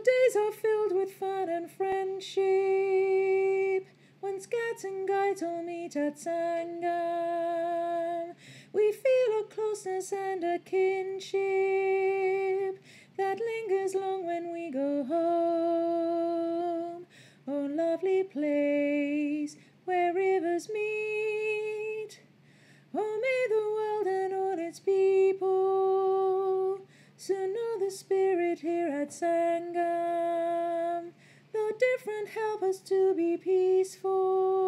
days are filled with fun and friendship, when scouts and guides all meet at Sangam. We feel a closeness and a kinship that lingers long when we go home. Oh, lovely place where rivers meet. Oh, may the world and all its people soon know the spirit here at Sangam. Though different, help us to be peaceful.